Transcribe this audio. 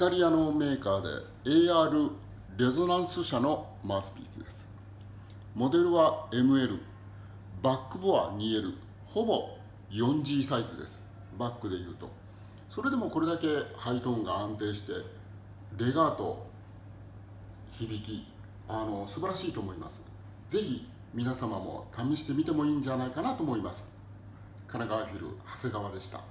タリアのメーカーで AR レゾナンス社のマウスピースです。モデルは ML、バックボア 2L、ほぼ 4G サイズです。バックでいうと。それでもこれだけハイトーンが安定して、レガート、響き、素晴らしいと思います。ぜひ皆様も試してみてもいいんじゃないかなと思います。神奈川フィル長谷川でした。